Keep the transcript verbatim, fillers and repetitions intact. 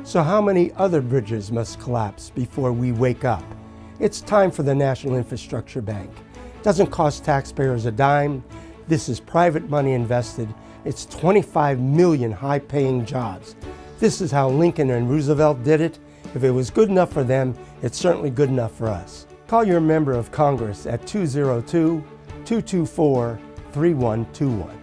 So how many other bridges must collapse before we wake up? It's time for the National Infrastructure Bank. It doesn't cost taxpayers a dime. This is private money invested. It's twenty-five million high-paying jobs. This is how Lincoln and Roosevelt did it. If it was good enough for them, it's certainly good enough for us. Call your member of Congress at two zero two, two two four, three one two one.